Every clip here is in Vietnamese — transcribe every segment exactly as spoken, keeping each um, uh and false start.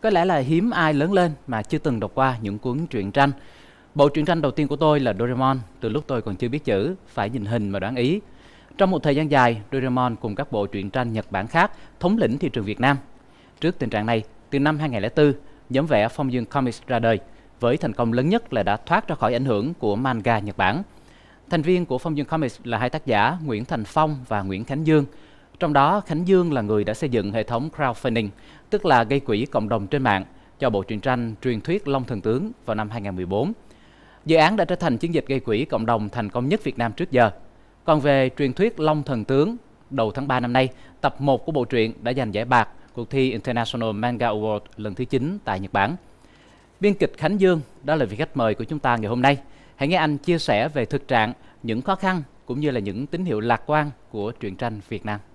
Có lẽ là hiếm ai lớn lên mà chưa từng đọc qua những cuốn truyện tranh. Bộ truyện tranh đầu tiên của tôi là Doraemon, từ lúc tôi còn chưa biết chữ, phải nhìn hình mà đoán ý. Trong một thời gian dài, Doraemon cùng các bộ truyện tranh Nhật Bản khác thống lĩnh thị trường Việt Nam. Trước tình trạng này, từ năm hai nghìn không trăm lẻ bốn, nhóm vẽ Phong Dương Comics ra đời, với thành công lớn nhất là đã thoát ra khỏi ảnh hưởng của manga Nhật Bản. Thành viên của Phong Dương Comics là hai tác giả Nguyễn Thành Phong và Nguyễn Khánh Dương. Trong đó, Khánh Dương là người đã xây dựng hệ thống crowdfunding, tức là gây quỹ cộng đồng trên mạng, cho bộ truyện tranh truyền thuyết Long Thần Tướng vào năm hai nghìn không trăm mười bốn. Dự án đã trở thành chiến dịch gây quỹ cộng đồng thành công nhất Việt Nam trước giờ. Còn về truyền thuyết Long Thần Tướng, đầu tháng ba năm nay, tập một của bộ truyện đã giành giải bạc cuộc thi International Manga Award lần thứ chín tại Nhật Bản. Biên kịch Khánh Dương, đó là vị khách mời của chúng ta ngày hôm nay. Hãy nghe anh chia sẻ về thực trạng, những khó khăn cũng như là những tín hiệu lạc quan của truyện tranh Việt Nam.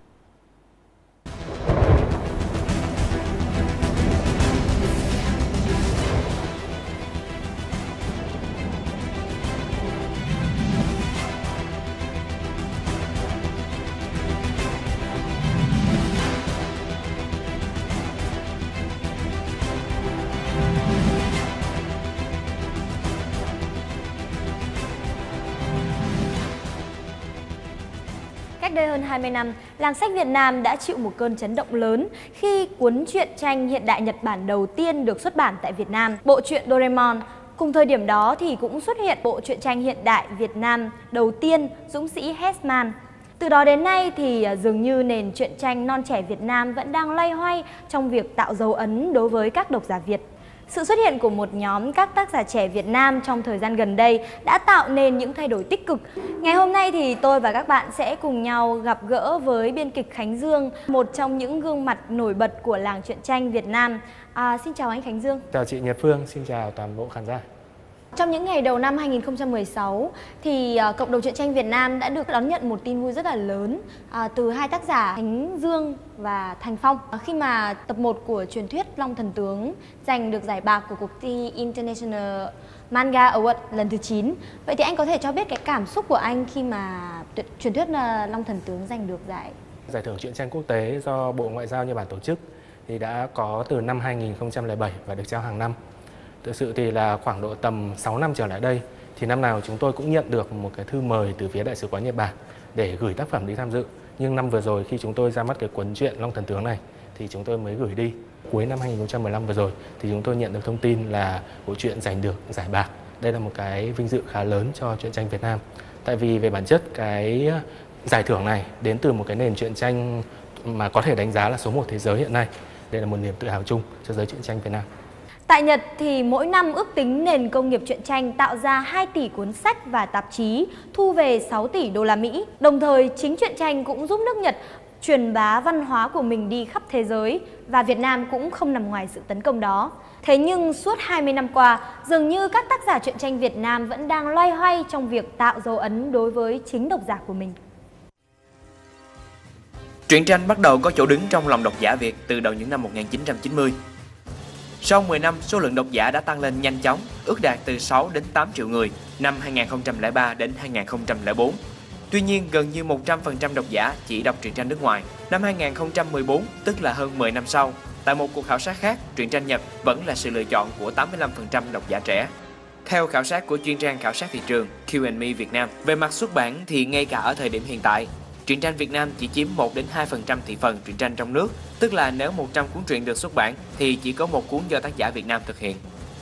Cách đây hơn hai mươi năm, làng sách Việt Nam đã chịu một cơn chấn động lớn khi cuốn truyện tranh hiện đại Nhật Bản đầu tiên được xuất bản tại Việt Nam, bộ truyện Doraemon. Cùng thời điểm đó thì cũng xuất hiện bộ truyện tranh hiện đại Việt Nam đầu tiên, Dũng sĩ Hesman. Từ đó đến nay thì dường như nền truyện tranh non trẻ Việt Nam vẫn đang loay hoay trong việc tạo dấu ấn đối với các độc giả Việt. Sự xuất hiện của một nhóm các tác giả trẻ Việt Nam trong thời gian gần đây đã tạo nên những thay đổi tích cực. Ngày hôm nay thì tôi và các bạn sẽ cùng nhau gặp gỡ với biên kịch Khánh Dương, một trong những gương mặt nổi bật của làng truyện tranh Việt Nam. À, xin chào anh Khánh Dương. Chào chị Nhật Phương, xin chào toàn bộ khán giả. Trong những ngày đầu năm hai nghìn không trăm mười sáu thì uh, cộng đồng truyện tranh Việt Nam đã được đón nhận một tin vui rất là lớn uh, từ hai tác giả Khánh Dương và Thành Phong. Uh, khi mà tập một của truyền thuyết Long Thần Tướng giành được giải bạc của cuộc thi International Manga Award lần thứ chín. Vậy thì anh có thể cho biết cái cảm xúc của anh khi mà truyền thuyết uh, Long Thần Tướng giành được giải? Giải thưởng truyện tranh quốc tế do Bộ Ngoại giao Nhật Bản tổ chức thì đã có từ năm hai nghìn không trăm lẻ bảy và được trao hàng năm. Thực sự thì là khoảng độ tầm sáu năm trở lại đây thì năm nào chúng tôi cũng nhận được một cái thư mời từ phía Đại sứ quán Nhật Bản để gửi tác phẩm đi tham dự. Nhưng năm vừa rồi khi chúng tôi ra mắt cái cuốn truyện Long Thần Tướng này thì chúng tôi mới gửi đi. Cuối năm hai nghìn không trăm mười lăm vừa rồi thì chúng tôi nhận được thông tin là bộ truyện giành được giải bạc. Đây là một cái vinh dự khá lớn cho truyện tranh Việt Nam. Tại vì về bản chất cái giải thưởng này đến từ một cái nền truyện tranh mà có thể đánh giá là số một thế giới hiện nay. Đây là một niềm tự hào chung cho giới truyện tranh Việt Nam. Tại Nhật thì mỗi năm ước tính nền công nghiệp truyện tranh tạo ra hai tỷ cuốn sách và tạp chí, thu về sáu tỷ đô la Mỹ. Đồng thời, chính truyện tranh cũng giúp nước Nhật truyền bá văn hóa của mình đi khắp thế giới và Việt Nam cũng không nằm ngoài sự tấn công đó. Thế nhưng suốt hai mươi năm qua, dường như các tác giả truyện tranh Việt Nam vẫn đang loay hoay trong việc tạo dấu ấn đối với chính độc giả của mình. Truyện tranh bắt đầu có chỗ đứng trong lòng độc giả Việt từ đầu những năm một nghìn chín trăm chín mươi. Sau mười năm, số lượng độc giả đã tăng lên nhanh chóng, ước đạt từ sáu đến tám triệu người năm hai nghìn không trăm lẻ ba đến hai nghìn không trăm lẻ bốn. Tuy nhiên, gần như một trăm phần trăm độc giả chỉ đọc truyện tranh nước ngoài. Năm hai nghìn không trăm mười bốn, tức là hơn mười năm sau, tại một cuộc khảo sát khác, truyện tranh Nhật vẫn là sự lựa chọn của tám mươi lăm phần trăm độc giả trẻ. Theo khảo sát của chuyên trang khảo sát thị trường Q and Me Việt Nam, về mặt xuất bản thì ngay cả ở thời điểm hiện tại, truyện tranh Việt Nam chỉ chiếm một đến hai phần trăm thị phần truyện tranh trong nước, tức là nếu một trăm cuốn truyện được xuất bản thì chỉ có một cuốn do tác giả Việt Nam thực hiện.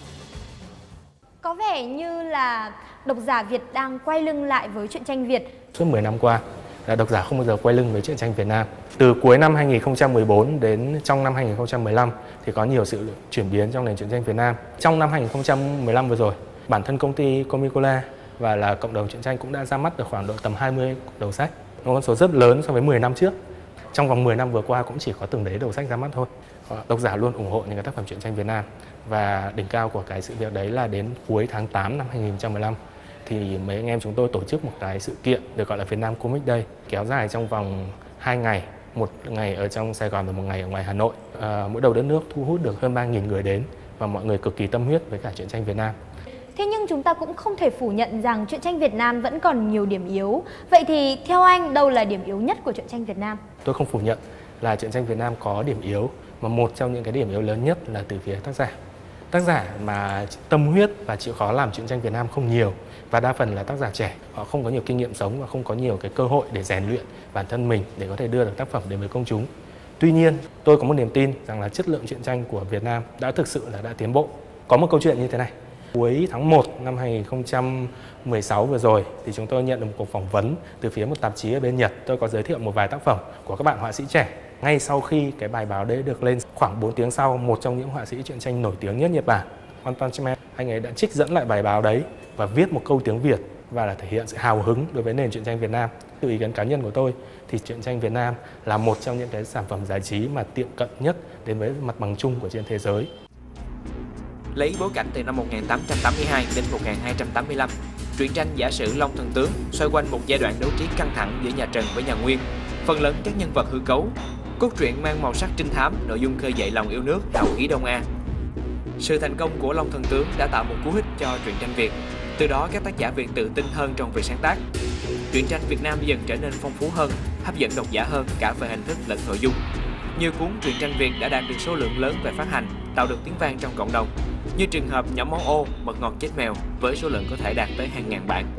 Có vẻ như là độc giả Việt đang quay lưng lại với truyện tranh Việt. Suốt mười năm qua là độc giả không bao giờ quay lưng với truyện tranh Việt Nam. Từ cuối năm hai nghìn không trăm mười bốn đến trong năm hai nghìn không trăm mười lăm thì có nhiều sự chuyển biến trong nền truyện tranh Việt Nam. Trong năm hai nghìn không trăm mười lăm vừa rồi, bản thân công ty Comicola và là cộng đồng truyện tranh cũng đã ra mắt được khoảng độ tầm hai mươi đầu sách. Một con số rất lớn so với mười năm trước. Trong vòng mười năm vừa qua cũng chỉ có từng đấy đầu sách ra mắt thôi. Độc giả luôn ủng hộ những cái tác phẩm truyện tranh Việt Nam. Và đỉnh cao của cái sự việc đấy là đến cuối tháng tám năm hai nghìn không trăm mười lăm thì mấy anh em chúng tôi tổ chức một cái sự kiện được gọi là Việt Nam Comic Day, kéo dài trong vòng hai ngày, một ngày ở trong Sài Gòn và một ngày ở ngoài Hà Nội. À, mỗi đầu đất nước thu hút được hơn ba nghìn người đến và mọi người cực kỳ tâm huyết với cả truyện tranh Việt Nam. Thế nhưng chúng ta cũng không thể phủ nhận rằng truyện tranh Việt Nam vẫn còn nhiều điểm yếu. Vậy thì theo anh đâu là điểm yếu nhất của truyện tranh Việt Nam? Tôi không phủ nhận là truyện tranh Việt Nam có điểm yếu. mà một trong những cái điểm yếu lớn nhất là từ phía tác giả. Tác giả mà tâm huyết và chịu khó làm truyện tranh Việt Nam không nhiều, và đa phần là tác giả trẻ, họ không có nhiều kinh nghiệm sống và không có nhiều cái cơ hội để rèn luyện bản thân mình để có thể đưa được tác phẩm đến với công chúng. Tuy nhiên, tôi có một niềm tin rằng là chất lượng truyện tranh của Việt Nam đã thực sự là đã tiến bộ. Có một câu chuyện như thế này. Cuối tháng một năm hai nghìn không trăm mười sáu vừa rồi thì chúng tôi nhận được một cuộc phỏng vấn từ phía một tạp chí ở bên Nhật. Tôi có giới thiệu một vài tác phẩm của các bạn họa sĩ trẻ. Ngay sau khi cái bài báo đấy được lên, khoảng bốn tiếng sau, một trong những họa sĩ truyện tranh nổi tiếng nhất Nhật Bản, Antoine, anh ấy đã trích dẫn lại bài báo đấy và viết một câu tiếng Việt và là thể hiện sự hào hứng đối với nền truyện tranh Việt Nam. Từ ý kiến cá nhân của tôi thì truyện tranh Việt Nam là một trong những cái sản phẩm giải trí mà tiệm cận nhất đến với mặt bằng chung của trên thế giới. Lấy bối cảnh từ năm một nghìn tám trăm tám mươi hai đến một nghìn hai trăm tám mươi lăm, truyện tranh giả sử Long Thần Tướng xoay quanh một giai đoạn đấu trí căng thẳng giữa nhà Trần với nhà Nguyên. Phần lớn các nhân vật hư cấu. Cốt truyện mang màu sắc trinh thám, nội dung khơi dậy lòng yêu nước, hào khí Đông A. Sự thành công của Long Thần Tướng đã tạo một cú hích cho truyện tranh Việt. Từ đó các tác giả Việt tự tin hơn trong việc sáng tác. Truyện tranh Việt Nam dần trở nên phong phú hơn, hấp dẫn độc giả hơn cả về hình thức lẫn nội dung. Nhiều cuốn truyện tranh Việt đã đạt được số lượng lớn về phát hành, tạo được tiếng vang trong cộng đồng. Như trường hợp Nhóm Máu Ô, Mật Ngọt Chết Mèo với số lượng có thể đạt tới hàng ngàn bản.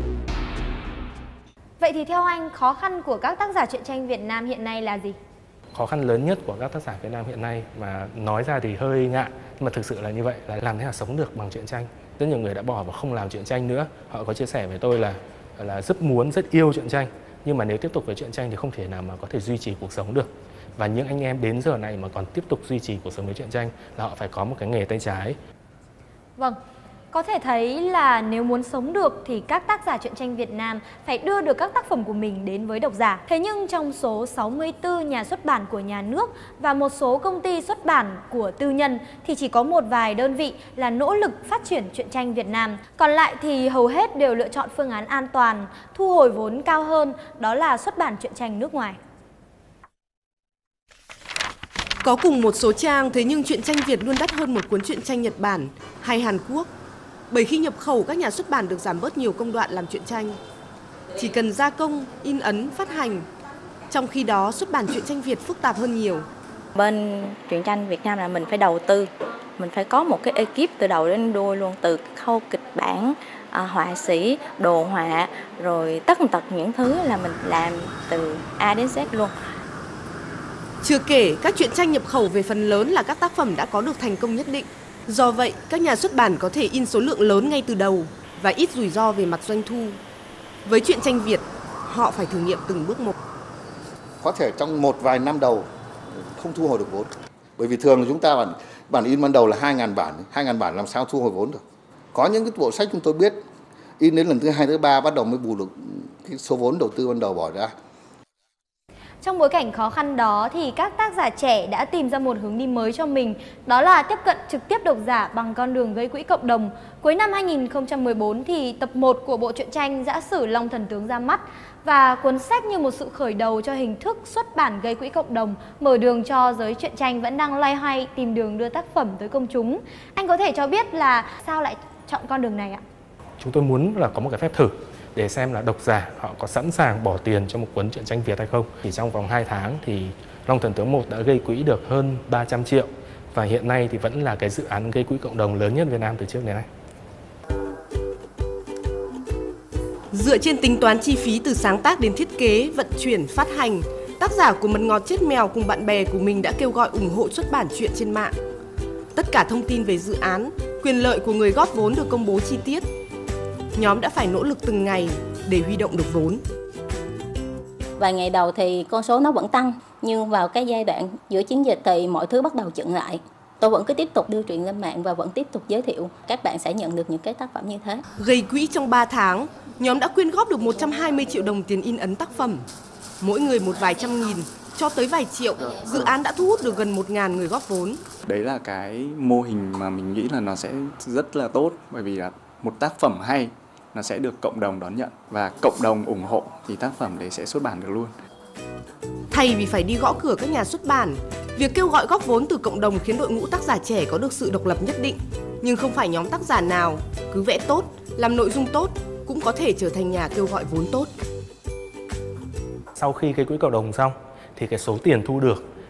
Vậy thì theo anh, khó khăn của các tác giả truyện tranh Việt Nam hiện nay là gì? Khó khăn lớn nhất của các tác giả Việt Nam hiện nay mà nói ra thì hơi ngại, nhưng mà thực sự là như vậy, là làm thế nào sống được bằng truyện tranh. Rất nhiều người đã bỏ và không làm truyện tranh nữa. Họ có chia sẻ với tôi là là rất muốn, rất yêu truyện tranh, nhưng mà nếu tiếp tục với truyện tranh thì không thể nào mà có thể duy trì cuộc sống được. Và những anh em đến giờ này mà còn tiếp tục duy trì cuộc sống với truyện tranh là họ phải có một cái nghề tay trái. Vâng, có thể thấy là nếu muốn sống được thì các tác giả truyện tranh Việt Nam phải đưa được các tác phẩm của mình đến với độc giả. Thế nhưng trong số sáu mươi tư nhà xuất bản của nhà nước và một số công ty xuất bản của tư nhân thì chỉ có một vài đơn vị là nỗ lực phát triển truyện tranh Việt Nam. Còn lại thì hầu hết đều lựa chọn phương án an toàn, thu hồi vốn cao hơn, đó là xuất bản truyện tranh nước ngoài. Có cùng một số trang, thế nhưng truyện tranh Việt luôn đắt hơn một cuốn truyện tranh Nhật Bản hay Hàn Quốc. Bởi khi nhập khẩu, các nhà xuất bản được giảm bớt nhiều công đoạn làm truyện tranh. Chỉ cần gia công, in ấn, phát hành. Trong khi đó, xuất bản truyện tranh Việt phức tạp hơn nhiều. Bên truyện tranh Việt Nam là mình phải đầu tư. Mình phải có một cái ekip từ đầu đến đuôi luôn, từ khâu kịch bản, à, họa sĩ, đồ họa, rồi tất tật những thứ là mình làm từ A đến Z luôn. Chưa kể, các truyện tranh nhập khẩu về phần lớn là các tác phẩm đã có được thành công nhất định. Do vậy, các nhà xuất bản có thể in số lượng lớn ngay từ đầu và ít rủi ro về mặt doanh thu. Với truyện tranh Việt, họ phải thử nghiệm từng bước một. Có thể trong một vài năm đầu không thu hồi được vốn. Bởi vì thường chúng ta bản, bản in ban đầu là hai nghìn bản, hai nghìn bản làm sao thu hồi vốn được. Có những cái bộ sách chúng tôi biết in đến lần thứ hai, thứ ba bắt đầu mới bù được cái số vốn đầu tư ban đầu bỏ ra. Trong bối cảnh khó khăn đó thì các tác giả trẻ đã tìm ra một hướng đi mới cho mình, đó là tiếp cận trực tiếp độc giả bằng con đường gây quỹ cộng đồng. Cuối năm hai nghìn không trăm mười bốn thì tập một của bộ truyện tranh Giả sử Long Thần Tướng ra mắt và cuốn sách như một sự khởi đầu cho hình thức xuất bản gây quỹ cộng đồng, mở đường cho giới truyện tranh vẫn đang loay hoay tìm đường đưa tác phẩm tới công chúng. Anh có thể cho biết là sao lại chọn con đường này ạ? Chúng tôi muốn là có một cái phép thử để xem là độc giả họ có sẵn sàng bỏ tiền cho một cuốn truyện tranh Việt hay không. Chỉ trong vòng hai tháng thì Long Thần Tướng một đã gây quỹ được hơn ba trăm triệu và hiện nay thì vẫn là cái dự án gây quỹ cộng đồng lớn nhất Việt Nam từ trước đến nay. Dựa trên tính toán chi phí từ sáng tác đến thiết kế, vận chuyển, phát hành, tác giả của Mật Ngọt Chết Mèo cùng bạn bè của mình đã kêu gọi ủng hộ xuất bản truyện trên mạng. Tất cả thông tin về dự án, quyền lợi của người góp vốn được công bố chi tiết. Nhóm đã phải nỗ lực từng ngày để huy động được vốn. Vài ngày đầu thì con số nó vẫn tăng, nhưng vào cái giai đoạn giữa chiến dịch thì mọi thứ bắt đầu chững lại. Tôi vẫn cứ tiếp tục đưa truyện lên mạng và vẫn tiếp tục giới thiệu. Các bạn sẽ nhận được những cái tác phẩm như thế. Gây quỹ trong ba tháng, nhóm đã quyên góp được một trăm hai mươi triệu đồng tiền in ấn tác phẩm. Mỗi người một vài trăm nghìn, cho tới vài triệu, dự án đã thu hút được gần một nghìn người góp vốn. Đấy là cái mô hình mà mình nghĩ là nó sẽ rất là tốt, bởi vì là một tác phẩm hay nó sẽ được cộng đồng đón nhận và cộng đồng ủng hộ thì tác phẩm đấy sẽ xuất bản được luôn. Thay vì phải đi gõ cửa các nhà xuất bản, việc kêu gọi góp vốn từ cộng đồng khiến đội ngũ tác giả trẻ có được sự độc lập nhất định. Nhưng không phải nhóm tác giả nào cứ vẽ tốt, làm nội dung tốt cũng có thể trở thành nhà kêu gọi vốn tốt. Sau khi cái quỹ cộng đồng xong thì cái số tiền thu được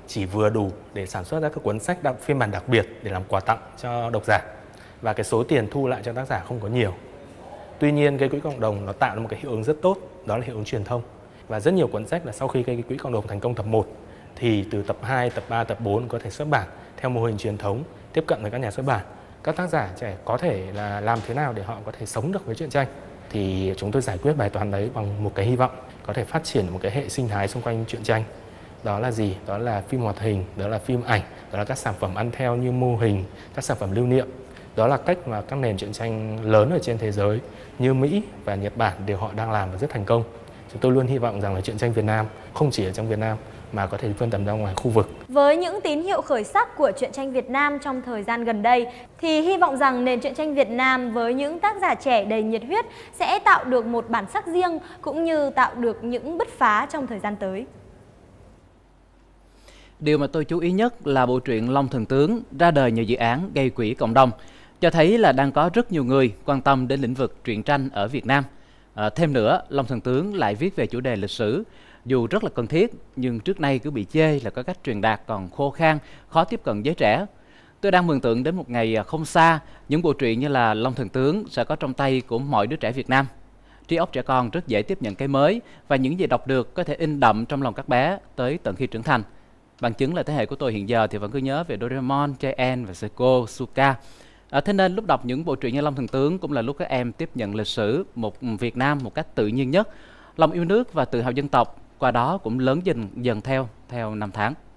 chỉ vừa đủ để sản xuất ra các cuốn sách đặc, phiên bản đặc biệt để làm quà tặng cho độc giả, và cái số tiền thu lại cho tác giả không có nhiều. Tuy nhiên cái quỹ cộng đồng nó tạo ra một cái hiệu ứng rất tốt, đó là hiệu ứng truyền thông. Và rất nhiều cuốn sách là sau khi cái quỹ cộng đồng thành công tập một thì từ tập hai, tập ba, tập bốn có thể xuất bản theo mô hình truyền thống, tiếp cận với các nhà xuất bản. Các tác giả trẻ có thể là làm thế nào để họ có thể sống được với truyện tranh. Thì chúng tôi giải quyết bài toán đấy bằng một cái hy vọng có thể phát triển một cái hệ sinh thái xung quanh truyện tranh. Đó là gì? Đó là phim hoạt hình, đó là phim ảnh, đó là các sản phẩm ăn theo như mô hình, các sản phẩm lưu niệm. Đó là cách mà các nền truyện tranh lớn ở trên thế giới như Mỹ và Nhật Bản đều họ đang làm và rất thành công. Chúng tôi luôn hy vọng rằng là truyện tranh Việt Nam không chỉ ở trong Việt Nam mà có thể vươn tầm ra ngoài khu vực. Với những tín hiệu khởi sắc của truyện tranh Việt Nam trong thời gian gần đây thì hy vọng rằng nền truyện tranh Việt Nam với những tác giả trẻ đầy nhiệt huyết sẽ tạo được một bản sắc riêng cũng như tạo được những bứt phá trong thời gian tới. Điều mà tôi chú ý nhất là bộ truyện Long Thần Tướng ra đời nhờ dự án gây quỹ cộng đồng, cho thấy là đang có rất nhiều người quan tâm đến lĩnh vực truyện tranh ở Việt Nam. À, thêm nữa, Long Thần Tướng lại viết về chủ đề lịch sử, dù rất là cần thiết nhưng trước nay cứ bị chê là có cách truyền đạt còn khô khan, khó tiếp cận giới trẻ. Tôi đang mường tượng đến một ngày không xa, những bộ truyện như là Long Thần Tướng sẽ có trong tay của mọi đứa trẻ Việt Nam. Trí óc trẻ con rất dễ tiếp nhận cái mới và những gì đọc được có thể in đậm trong lòng các bé tới tận khi trưởng thành. Bằng chứng là thế hệ của tôi hiện giờ thì vẫn cứ nhớ về Doraemon, Chien và Seiko, Suka. À, thế nên lúc đọc những bộ truyện như Long Thần Tướng cũng là lúc các em tiếp nhận lịch sử một Việt Nam một cách tự nhiên nhất. Lòng yêu nước và tự hào dân tộc qua đó cũng lớn dần dần theo theo năm tháng.